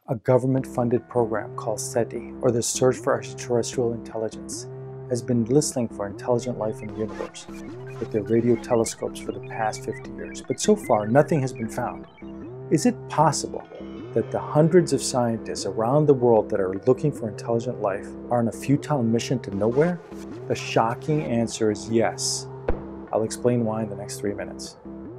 A government-funded program called SETI, or the Search for Extraterrestrial Intelligence, has been listening for intelligent life in the universe with their radio telescopes for the past 50 years, but so far nothing has been found. Is it possible that the hundreds of scientists around the world that are looking for intelligent life are on a futile mission to nowhere? The shocking answer is yes. I'll explain why in the next 3 minutes.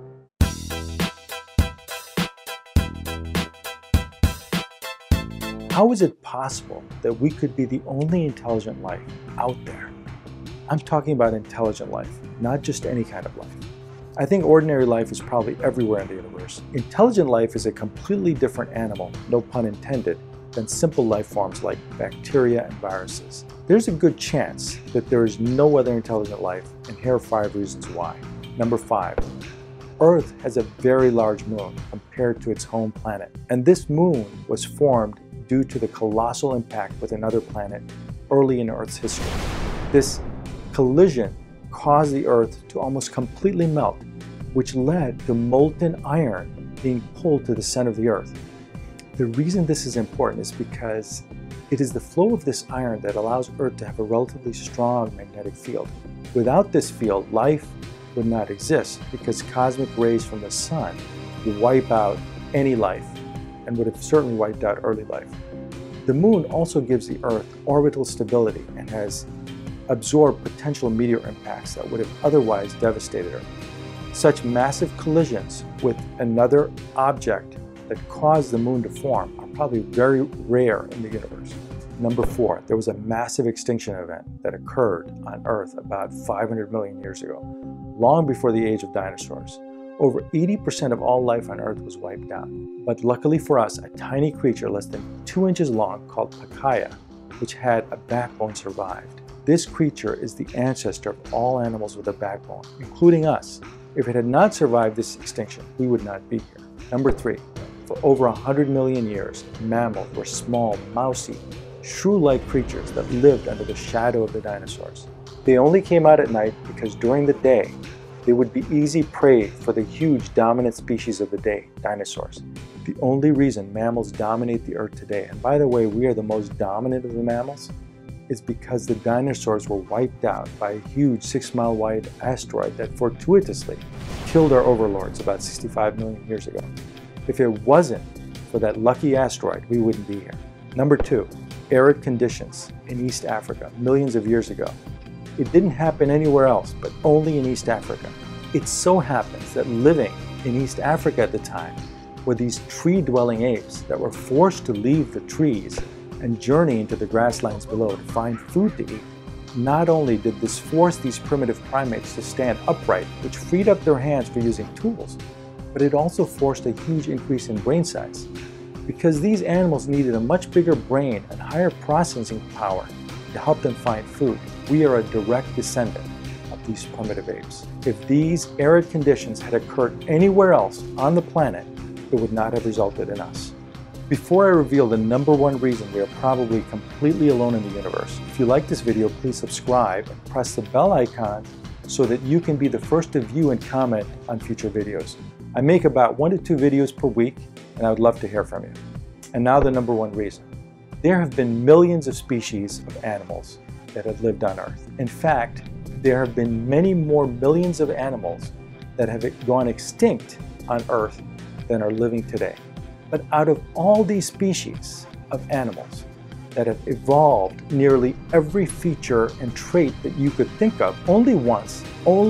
How is it possible that we could be the only intelligent life out there? I'm talking about intelligent life, not just any kind of life. I think ordinary life is probably everywhere in the universe. Intelligent life is a completely different animal, no pun intended, than simple life forms like bacteria and viruses. There's a good chance that there is no other intelligent life, and here are 5 reasons why. Number 5. Earth has a very large moon compared to its home planet, and this moon was formed due to the colossal impact with another planet early in Earth's history. This collision caused the Earth to almost completely melt, which led to molten iron being pulled to the center of the Earth. The reason this is important is because it is the flow of this iron that allows Earth to have a relatively strong magnetic field. Without this field, life would not exist because cosmic rays from the sun would wipe out any life and would have certainly wiped out early life. The moon also gives the Earth orbital stability and has absorbed potential meteor impacts that would have otherwise devastated Earth. Such massive collisions with another object that caused the moon to form are probably very rare in the universe. Number 4, there was a massive extinction event that occurred on Earth about 500 million years ago, long before the age of dinosaurs. Over 80% of all life on Earth was wiped out. But luckily for us, a tiny creature less than 2 inches long called Pakaya, which had a backbone, survived. This creature is the ancestor of all animals with a backbone, including us. If it had not survived this extinction, we would not be here. Number 3, for over 100 million years, mammals were small, mousy, shrew-like creatures that lived under the shadow of the dinosaurs. They only came out at night because during the day, they would be easy prey for the huge dominant species of the day, dinosaurs. The only reason mammals dominate the Earth today, and by the way, we are the most dominant of the mammals, is because the dinosaurs were wiped out by a huge 6-mile wide asteroid that fortuitously killed our overlords about 65 million years ago. If it wasn't for that lucky asteroid, we wouldn't be here. Number 2, arid conditions in East Africa millions of years ago. It didn't happen anywhere else, but only in East Africa. It so happens that living in East Africa at the time were these tree-dwelling apes that were forced to leave the trees and journey into the grasslands below to find food to eat. Not only did this force these primitive primates to stand upright, which freed up their hands for using tools, but it also forced a huge increase in brain size. Because these animals needed a much bigger brain and higher processing power to help them find food, we are a direct descendant of these primitive apes. If these arid conditions had occurred anywhere else on the planet, it would not have resulted in us. Before I reveal the number 1 reason we are probably completely alone in the universe, if you like this video, please subscribe and press the bell icon so that you can be the first to view and comment on future videos. I make about 1 to 2 videos per week, and I would love to hear from you. And now the number 1 reason. There have been millions of species of animals that have lived on Earth. In fact, there have been many more millions of animals that have gone extinct on Earth than are living today. But out of all these species of animals that have evolved nearly every feature and trait that you could think of, only once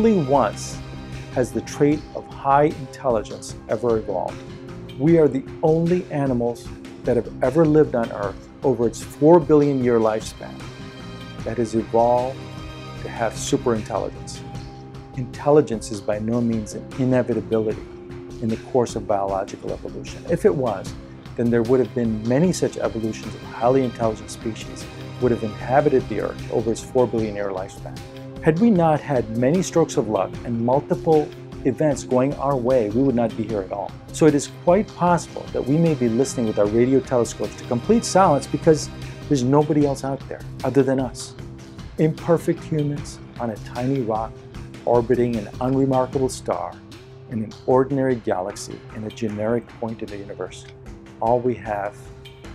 has the trait of high intelligence ever evolved. We are the only animals that have ever lived on Earth over its 4 billion year lifespan that has evolved to have superintelligence. Intelligence is by no means an inevitability in the course of biological evolution. If it was, then there would have been many such evolutions of highly intelligent species would have inhabited the Earth over its 4 billion year lifespan. Had we not had many strokes of luck and multiple events going our way, we would not be here at all. So it is quite possible that we may be listening with our radio telescopes to complete silence because there's nobody else out there other than us. Imperfect humans on a tiny rock orbiting an unremarkable star in an ordinary galaxy in a generic point in the universe. All we have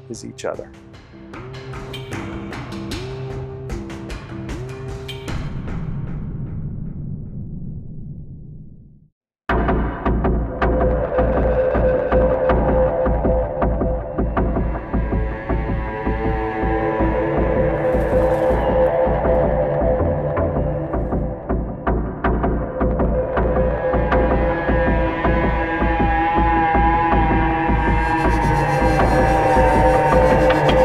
is each other.